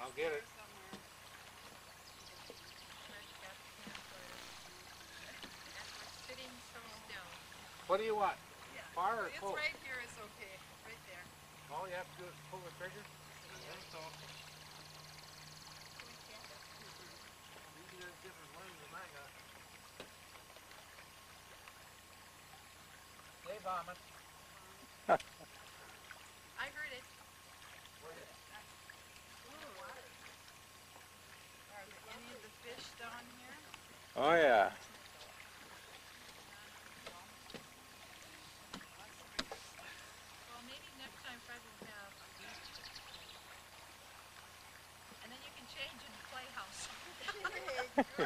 I'll get it. Somewhere. Fred's got the camcorder. And we're sitting so still. What do you want? Yeah. Far or It's close? right here is okay. Right there. All you have to do is pull the trigger? Yeah. I think so. We can't have two birds. Usually there's different ones than I got. Hey, Vomit. I heard it. Ooh. Are there any of the fish down here? Oh yeah. Well, maybe next time Fred will have a beach. And then you can change into playhouse. Hey, good.